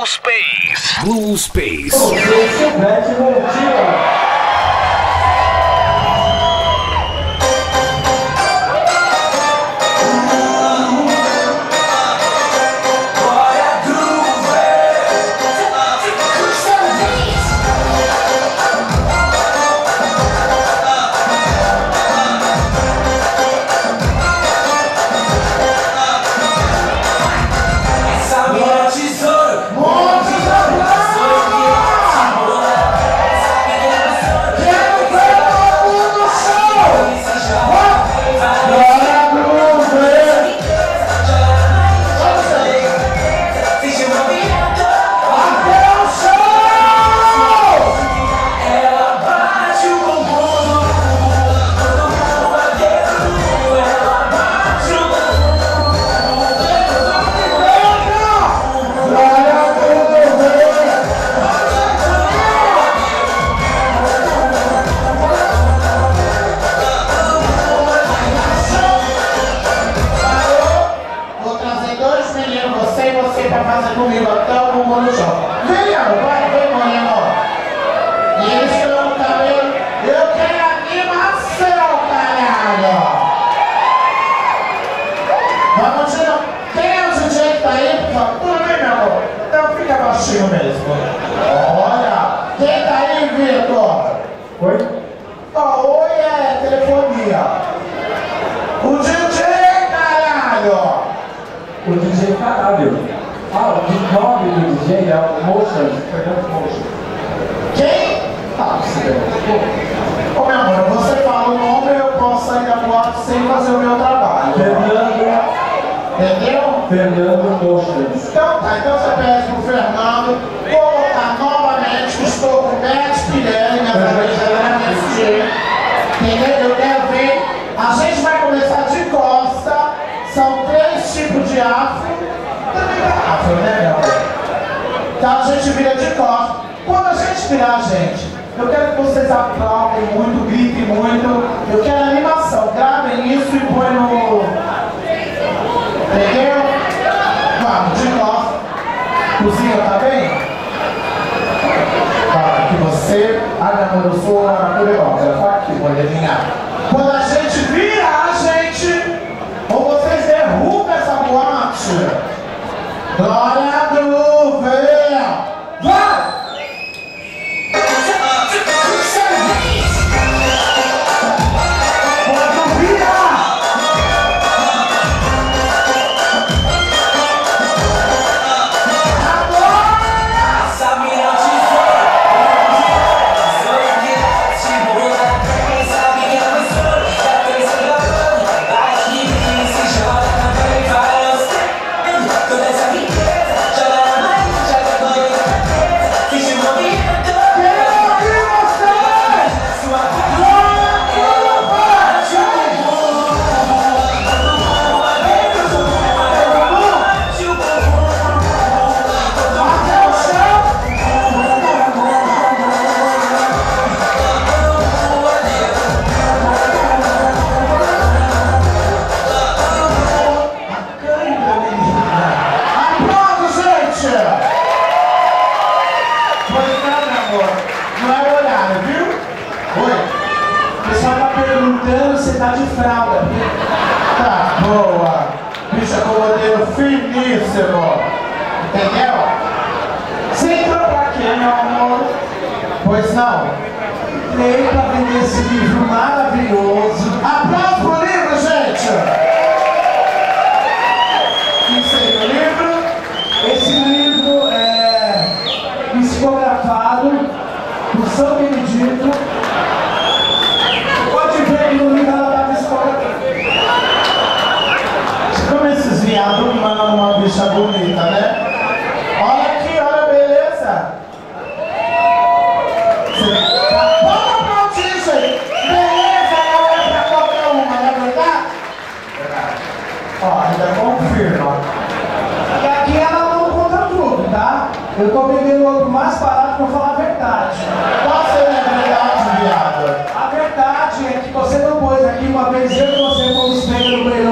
Space. Blue Space.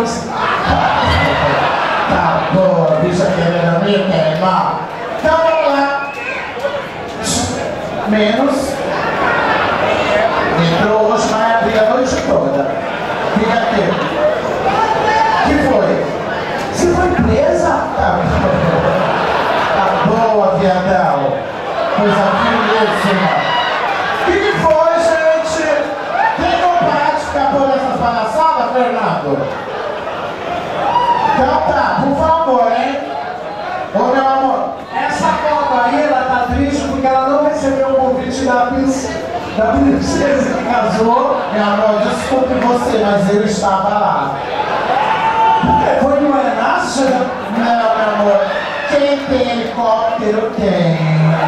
Tá, boa, bicha querendo me queimar. Então vamos lá. Menos. Entrou hoje, vai abrir a noite toda. Fica aqui. Que foi? Você foi presa? Tá boa, viadão. Coisa finíssima. Que foi, gente? Tem vontade de ficar por essas palhaçadas, Fernando? Então tá, por favor, hein? Ô, meu amor, essa foto aí, ela tá triste porque ela não recebeu o convite da princesa que casou. Meu amor, desculpe você, mas eu estava lá. Foi no Enácio? Não, meu amor. Quem tem helicóptero tem.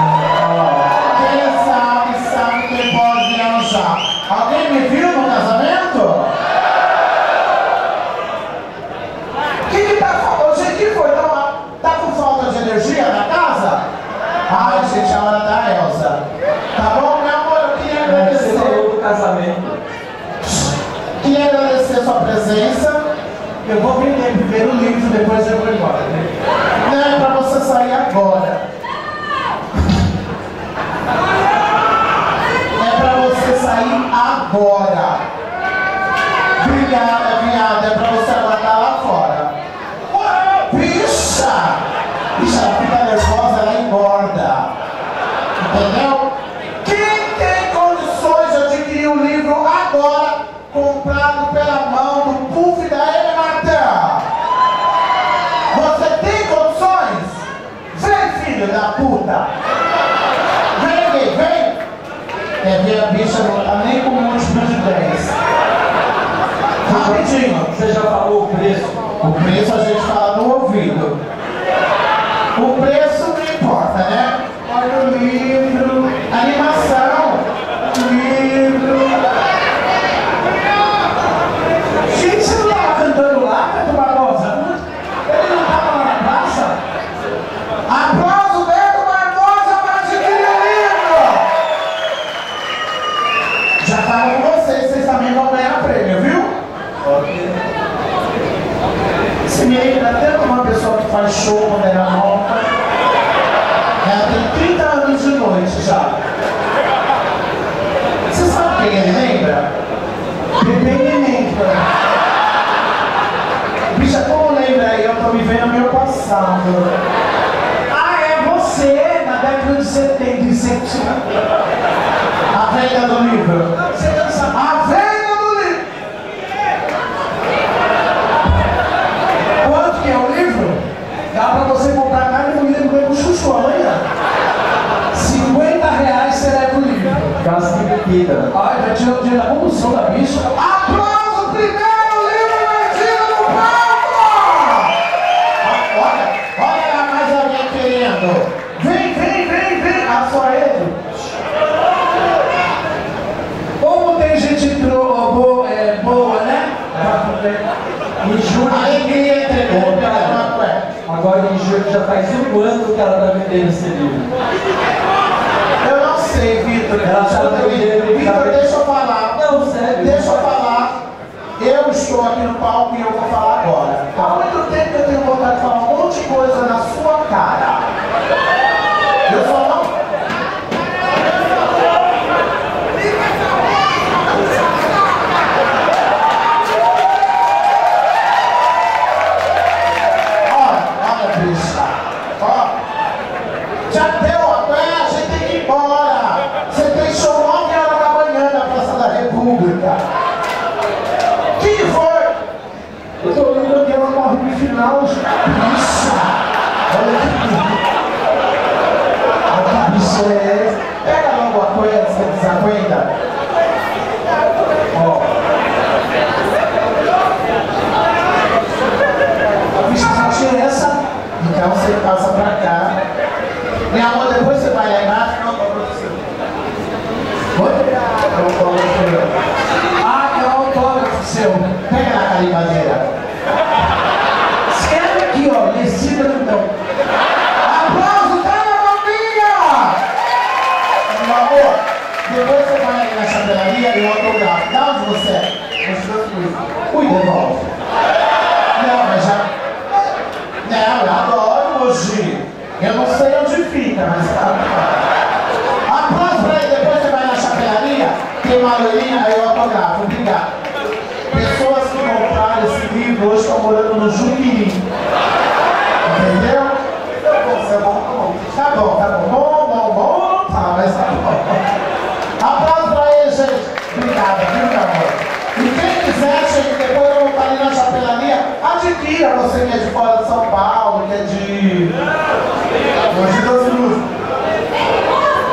Quem sabe quem pode viajar. Alguém me viu no casamento? Que tá faltando? Gente, que foi? Tá com falta de energia na casa? Ai, gente, a hora da Elza. Tá bom, meu amor? Eu queria agradecer. Você falou do casamento. Queria agradecer a sua presença. Eu vou vender primeiro o livro, depois eu vou embora. Não é pra você sair agora. É pra você sair agora. Obrigada, viada. É pra você aguardar lá fora. Bicha! Bicha, ela fica nervosa, ela engorda. Entendeu? Quem tem condições de adquirir o livro agora, comprado pela mão do puff da Amy Martin? Você tem condições? Vem, filho da puta! Vem, vem! É ver a bicha não tá nem com múltiplo de 10. Rapidinho! Você já falou o preço? O preço a gente fala no ouvido. O preço não importa, né? Olha o livro, animação, livro. Gente, você não estava cantando lá, Beto Barbosa? Ele não estava lá na praça? Aplauso, Beto Barbosa, para adquirir o livro! Já falo com vocês também vão ganhar prêmio, viu? Esse menino é até uma pessoa que faz show quando era nova. Ela tem 30 anos de noite já. Você sabe quem ele lembra? Bebê Neném. Bicha, como lembra aí? Eu tô me vendo no meu passado. Ah, é você, na década de 70. A venda do livro. Você dança. A venda do livro. Quanto que é o livro? Dá pra você comprar carne moída no meio do chuchu amanhã. R$50 você leva o livro. Gasta de bebida. Ai, vai tirar o dinheiro da condução da bicha. Aplauso primeiro, livro vendido no palco! Olha lá mais alguém querendo. Vem. Ah, só ele. Como tem gente boa, né? Em julho. Aí quem entregou pela cueca. Agora em julho já faz um ano que ela está vendendo esse livro. Eu não sei, Vitor. Ela tá vendendo. Vitor, deixa eu falar. Não, sério. Deixa eu falar. Eu estou aqui no palco e eu vou falar agora. Há muito tempo que eu tenho vontade de falar um monte de coisa na sua cara. Eu só não. Olha, bicha. Ó. Já deu a pé, a gente tem que ir embora. Você tem show 9 horas da manhã na Praça da República. Que foi? Eu tô olhando que ela morre no final. Bicha! Olha que bicha é essa? Pega logo a coisa, você desaguenta. Ó. A bicha só tira essa. Então você passa pra cá. Minha amor, depois você vai lá embaixo. Não, oi? Ah, é um autógrafo seu. Pega na carimbadeira. Escreve aqui, ó. Descida no então. Aplauso, tá na bombinha! Meu amor, depois você vai ali na chapelaria e o autografo. Da onde você é? Ui, devolve. Não, mas já... Não, eu adoro hoje. Eu não sei onde fica, mas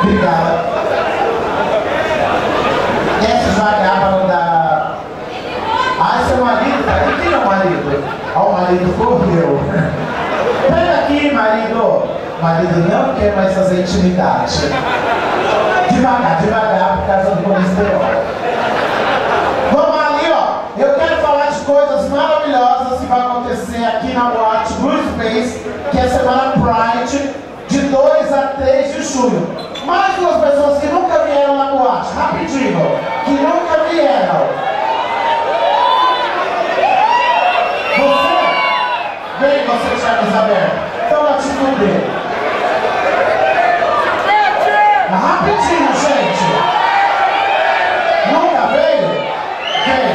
Obrigado. Essa vagabunda da... Ah, seu marido tá aí? Quem é o marido? Ó, o marido correu. Pega aqui, marido. O marido não quer mais fazer intimidade. Devagar, devagar, por causa do colesterol. Vamos ali, ó. Eu quero falar de coisas maravilhosas que vão acontecer aqui na boate Blue Space, que é semana Pride, de 2 a 3 de julho. Mais duas pessoas que nunca vieram na boate, rapidinho, que nunca vieram. Você? Vem você de camisa aberta. Então a atitude dele. Rapidinho, gente. Nunca veio? Vem.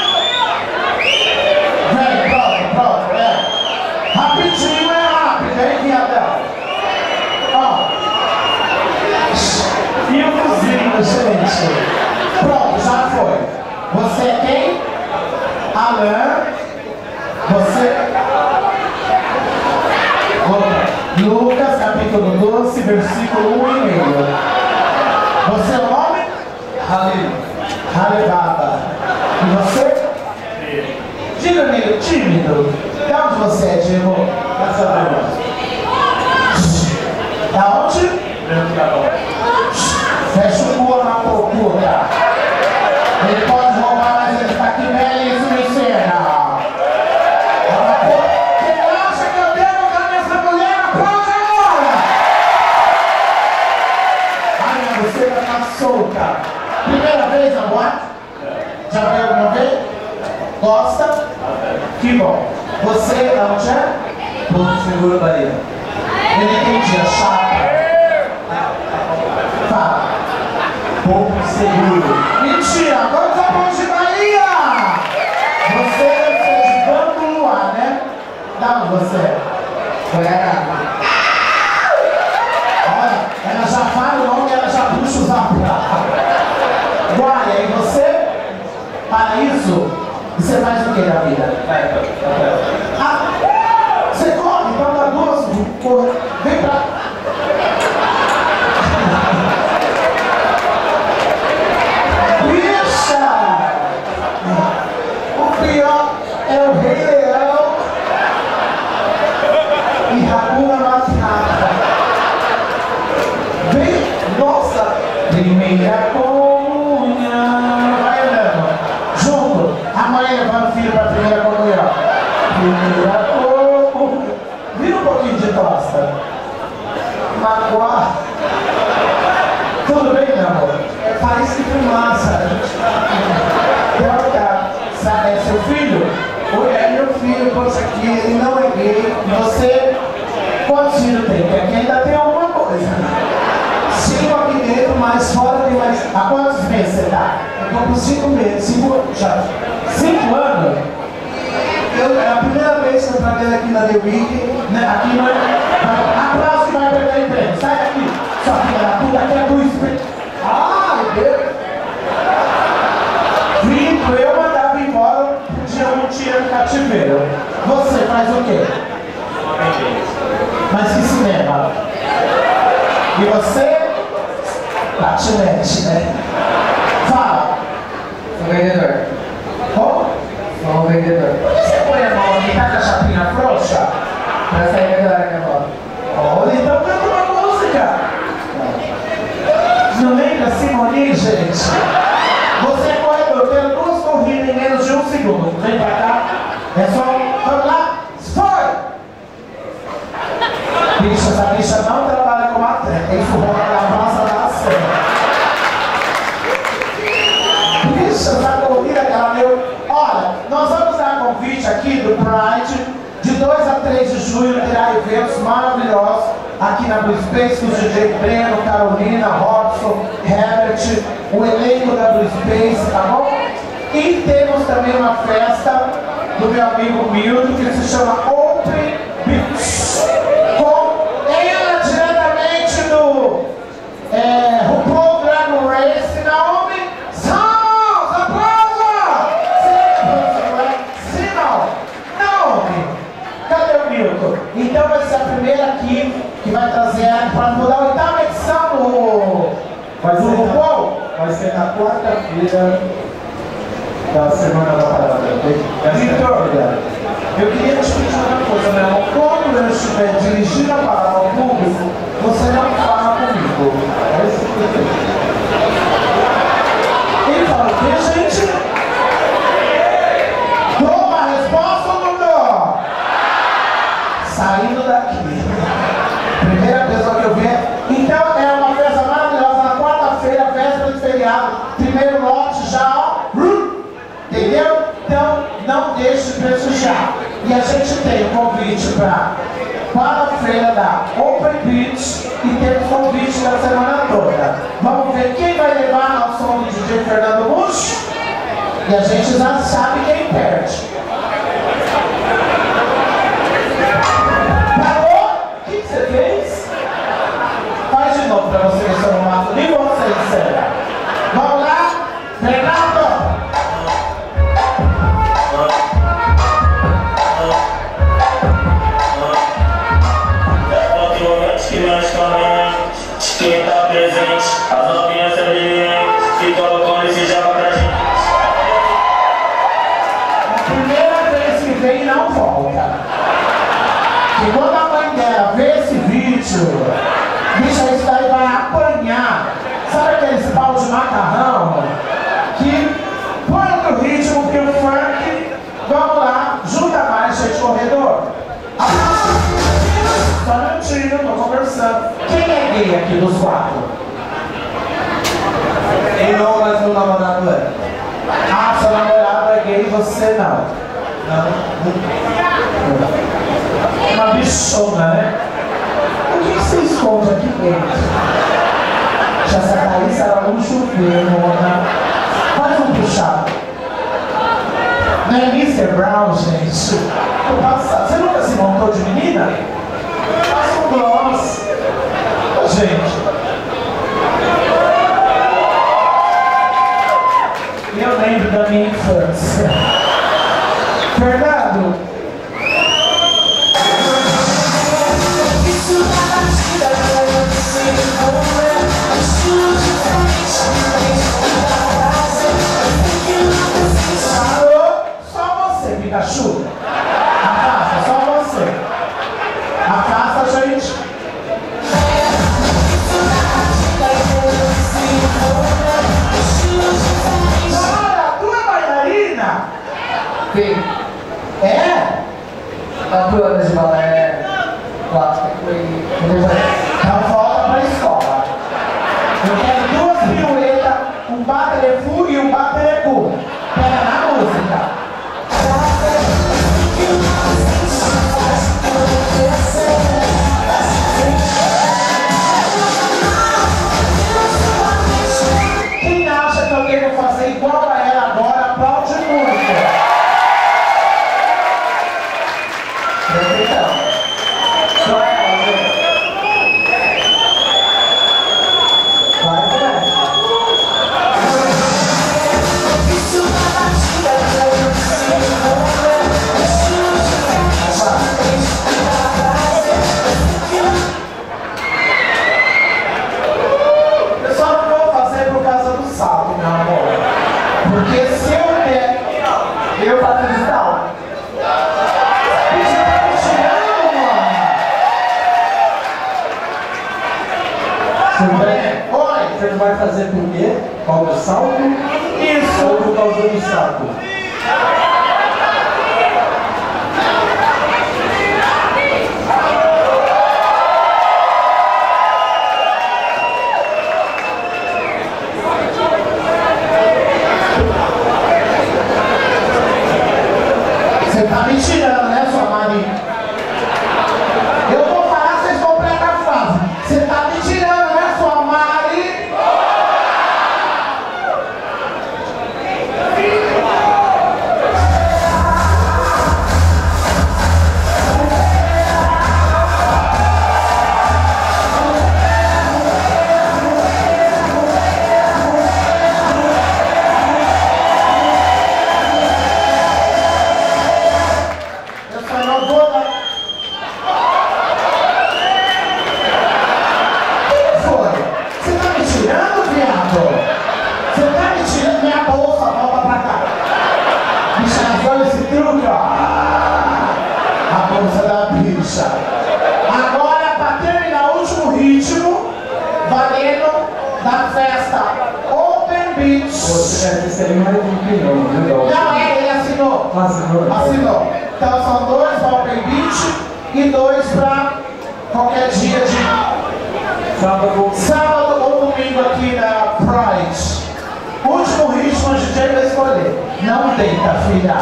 Vem, pronto, é. Rapidinho é rápido, hein, viadão? Ó. E o cozinho, gente? Pronto, já foi. Você é quem? Alan. Você? Lucas, capítulo 12, versículo 1 e meio. Você é o nome? Halil. Halibaba. E você? Diga, meio tímido. De onde você é, Diego? Da onde? Fecha o cu na procura. Ele pode roubar, mas ele tá aqui velho, isso me ensina. Quem acha que eu devo dar nessa mulher, aplaude agora! Ai, você vai ficar solta. Primeira vez na boate? Já veio alguma vez? Gosta? Que bom. Você, da onde é? Porto Seguro, Bahia. Eu não entendi, é chata. Fala. Porto Seguro. Mentira, agora tá bom de Bahia! Você deve ser de Banco Luar, né? Da onde você é? Goiaraba. Olha, ela já fala o nome e ela já puxa os aparatos. Guaia, e você? Paraíso? E você faz o que na vida? Ah, você corre, então dá duas, corre, vem pra... Bicha! O pior é o Rei Leão e Hakuna Matata. Vem, nossa, primeira comunhão. Vai andando, junto. A mãe levando o filho para a primeira comunhão. Primeira comunhão. Vira um pouquinho de tosta. Magoar. Tudo bem, meu amor? Parece que fumaça. Sabe, é seu filho? Oi, é meu filho, poxa aqui, ele não é gay. Você, quantos filhos tem? Porque aqui ainda tem alguma coisa. 5 aqui dentro, mas fora tem mais. Há quantos meses você tá? Eu tô com 5 meses, 5 anos? É a primeira vez que eu trabalho aqui na The Week, né? Aqui não é. Aplauso que vai perder emprego. Sai daqui, sua filha da puta, que é do espelho. Ai, Deus! Vindo, eu mandava embora, podia um tiro no cativeiro. Você faz o quê? Mas que cinema? E você? Patinete, né? Fala! Sou vendedor. Como? Sou um vendedor. Por que você põe a mão aqui, tá com a chapinha frouxa? Pra sair melhor a minha bola. Olha, então canta uma música! Não lembra Simone, gente? Você é corredor, eu quero 2 corridas em menos de 1 segundo. Vem pra cá. É só. Vamos lá. Foi! Bicha, essa bicha não trabalha como atleta. Isso rola na praça da ação. Bicha, essa corrida que ela deu. Olha, nós vamos dar convite aqui do Pride. De 2 a 3 de julho terá eventos maravilhosos aqui na Blue Space com o DJ Breno, Carolina, Robson, Herbert, o elenco da Blue Space, tá bom? E temos também uma festa do meu amigo Milton que se chama Open Beach, com ela diretamente do RuPaul Drag Race, Naomi Smalls, aplausos! Sim, não, Naomi, cadê o Milton? Então vai ser a primeira aqui que vai trazer ela para mudar a 8ª edição do Vai ser do qual? Vai ser na quarta-feira da Semana da Parada. Vitor, eu queria te pedir uma coisa, meu irmão. Quando eu estiver dirigindo a palavra ao público, você não fala comigo. É isso que eu tenho. Ele fala o quê, gente? Dou uma resposta ou não dou? Saindo daqui. Primeira pessoa que eu vi. Então é uma festa maravilhosa. Na quarta-feira, véspera de feriado. Primeiro lote já, ó. Entendeu? Então não deixe de prestigiar. E a gente tem um convite para a feira da Open Beach e temos convite da semana toda. Vamos ver quem vai levar ao som do DJ Fernando Bush? E a gente já sabe quem perde. Parou? O que você fez? Faz de novo para você ver se eu não mato nem você, sério. Vamos lá? Fernando! Quem tá presente, as novinhas sobreviventes que colocam esse japa pra gente. Primeira vez que vem não volta. E quando a mãe dela vê esse vídeo, bicha, isso daí vai apanhar. Sabe aqueles pau de macarrão que põe outro ritmo que o funk? Vamos lá, junta mais, gente, corredor. Só um minutinho, tô conversando. Quem é gay aqui dos quatro? Eu não, mas meu namorado é. Ah, seu namorado é gay e você não. Uma bichona, né? O que você esconde aqui dentro? Já essa Thaís era um chuveiro, mona. Faz um puxado. Não é Mr. Brown, gente? Tô passado. Você nunca se montou de menina? Faz um gloss. Gente. Eu lembro da minha infância. Fernando. Alô? Só você, Pikachu. Afasta, só você. Afasta, gente. Cara, tu é bailarina? Sim. É? 4 anos de balé clássico foi. Então volta pra escola. Eu quero 2 piruetas, um baterefu e um baterecu. Pega na música. Quem acha que eu devo fazer igual a ela agora, aplaude muito. Então, só ela, né? Vai, começa. Eu só não vou fazer por causa do salto, meu amor. Porque se eu der, eu faço de salto. Isso tá me tirando, mano. Oi. Você não vai fazer por quê? Qual o salto? Isso. Ou por causa do saco? Você tá me tirando, né, sua Maria? Eu vou falar, vocês vão pregar a frase. Você tá me tirando, né, sua Mari? Esse aí não é de opinião, né? Não, ele assinou. Assinou. Então são 2 para Open Beach e 2 para qualquer dia de sábado ou domingo aqui na Pride. Último ritmo, o DJ vai escolher. Não deita, filha.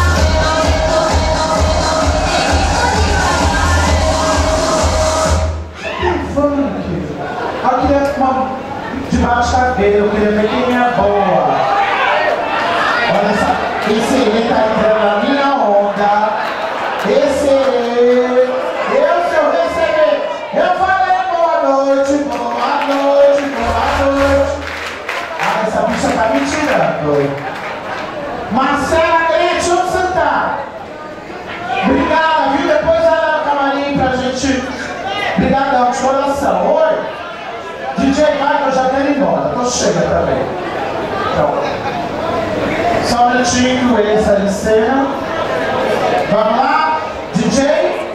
Tem funk. Eu queria uma de bate-cabelo, eu queria ver quem é boa. Olha só, esse ele tá entrando na minha onda. Esse se eu receber, eu falei boa noite, boa noite, boa noite. Ah, essa bicha tá me tirando. Marcela Crente, onde você tá? Obrigada, viu? Depois vai lá no camarim pra gente. Obrigadão, de coração. Oi? DJ Michael, eu já quero ir embora. Tô cheia também. Então, só um minutinho que ele sai de cena. Vamos lá? DJ?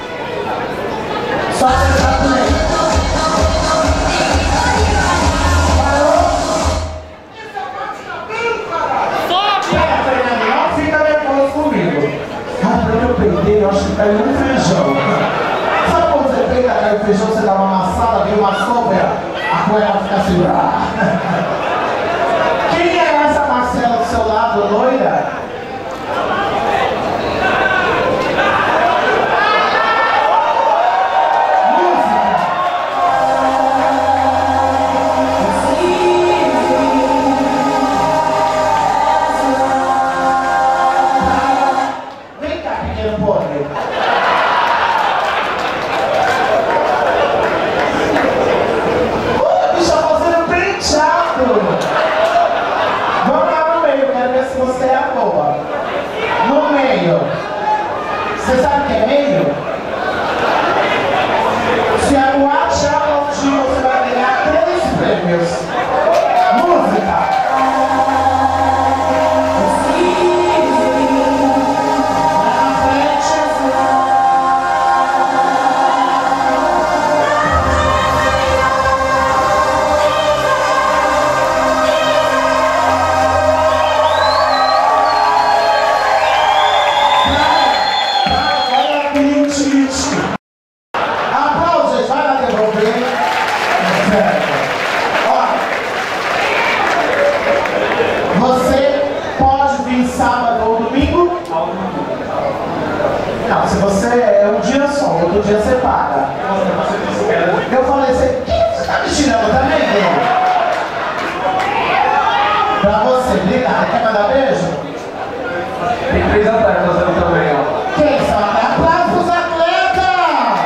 Só deixar play. Parou? Pera, Fernando, não fica nervoso comigo. Ah, porque eu peguei, eu acho que caiu um feijão. Sabe quando você pega, cai o feijão, você dá uma amassada, vem uma sombra? A coisa fica assim. Quem é essa Marcela do seu lado, loira? Vem cá, pequeno podre. Vamos lá no meio, quero ver se você é a boa. No meio. Você sabe o que é meio? Se a boate aplaudir, você vai ganhar 3 prêmios. Música. Sábado ou domingo? Não, se você é um dia só, outro dia você paga. Eu falei assim, quem você tá me tirando também, Bruno? Pra você, obrigado. Quer mandar beijo? Tem 3 atletas fazendo também, ó. Quem são? Aplausos pros atletas!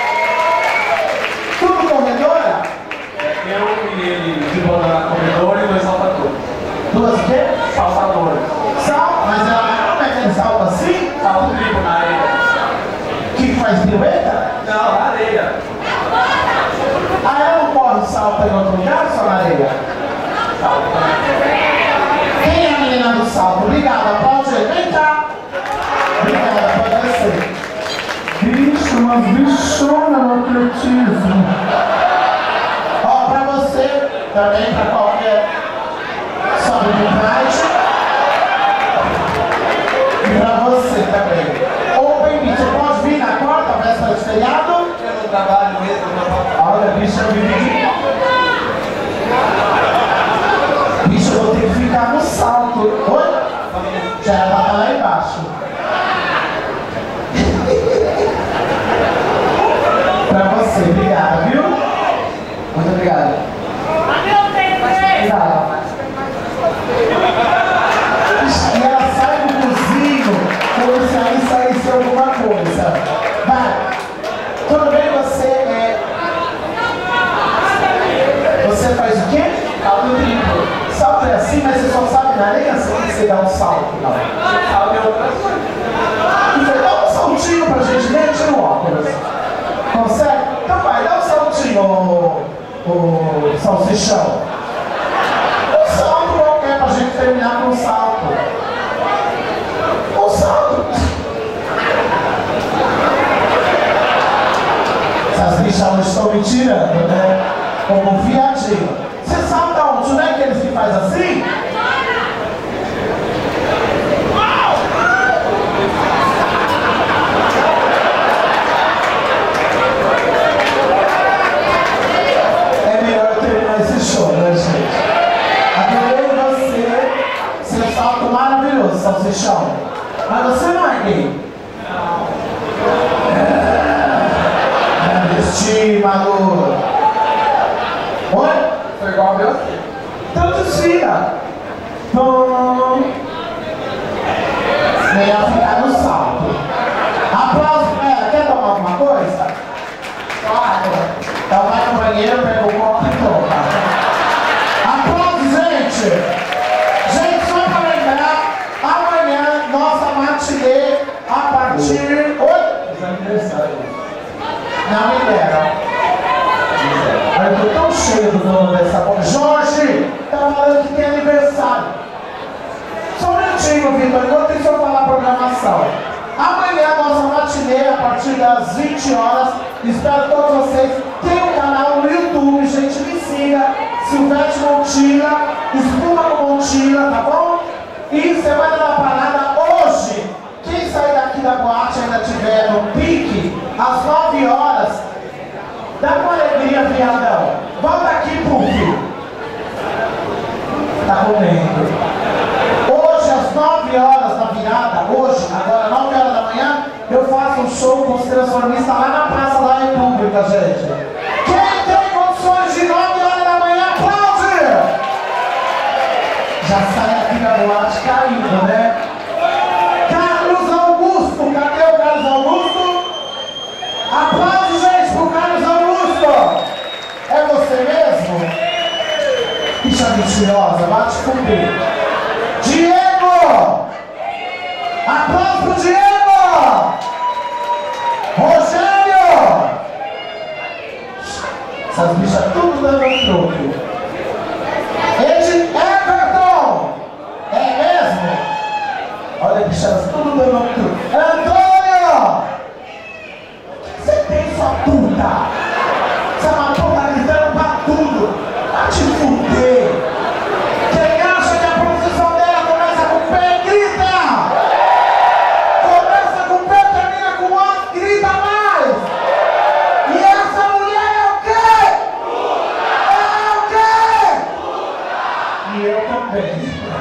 Tudo corredora? Eu e ele de bola na corredora e 2 saltadores. 2 o quê? Saltadores. Mas ela, como é que ele salta assim? Salto tribo na areia. Que faz pirueta? Não, na areia. Ah, ela não corre salta em outro lugar, só na areia? Salto também. Quem é a menina do salto? Obrigada, aplaude. Vem cá. Obrigada, pode descer. Bicho, umas bichonas no atletismo. Ó, pra você, também pra qualquer sobe de Pride. E pra você também. Open Beach, você pode vir na quarta, véspera de feriado? Eu não trabalho mesmo, não. Olha, bicho, eu vivi. Bicho, eu vou ter que ficar no salto. Oi? Já era pra estar lá embaixo. Pra você, obrigada, viu? Muito obrigado. E ela sai do cozinho como se aí saísse alguma coisa. Vai. Tudo bem, você faz o quê? Salto triplo. Salto é assim, mas você só sabe na areia assim que você dá um salto. Não. Salto é outra coisa. E você dá um saltinho pra gente ver, tira o óculos. Consegue? Então vai, dá um saltinho, o salsichão. Um salto qualquer pra gente terminar com um salto. Um salto. Essas bichas estão me tirando, né? Como um viadinho. Você salta onde, não é aqueles que faz assim? Autoestima, Lu. Oi? Foi igual a meu aqui. Então desfila. Melhor ficar no salto. Aplausos pra ela. Quer tomar alguma coisa? Claro. Então vai no banheiro, pega o copo e toma. Aplausos, gente! Gente, só pra lembrar, amanhã, nossa matinê, a partir... Oi? Os aniversários. Não me deram. Eu tô tão cheio do dono dessa bola. Jorge, tá falando que tem aniversário. Só um minutinho, Vitor, enquanto isso eu falar a programação. Amanhã, nossa matinê, a partir das 20 horas. Espero todos vocês. Tem um canal no YouTube, gente, me siga. Silvete Montilla, Espuma com Montilla, tá bom? E Semana da Parada hoje. Quem sair daqui da boate ainda tiver no pique, às 9 horas, dá uma alegria, viadão. Volta aqui, Puff. Tá comendo. Hoje, às 9 horas da virada, hoje, agora 9 horas da manhã, eu faço um show com os transformistas lá na Praça da República, gente. Quem tem condições de 9 horas da manhã, aplaude! Já sai aqui da boate caindo, né? Carlos Augusto, cadê o Carlos Augusto? Aplausos, gente, pro Carlos Augusto! É você mesmo? Bicha mentirosa, vai te fuder. Diego! Aplausos pro Diego! Rogério! Essas bichas tudo dando um troco. Everton! É mesmo? Olha, bichas tudo dando um troco. Antônio! Você tem sua puta? Você é uma puta gritando pra tudo. Vai te fuder. Quem acha que a profissão dela começa com o pé, grita! Começa com o pé, termina com o outro, grita mais! E essa mulher é o quê? É o quê? E eu também.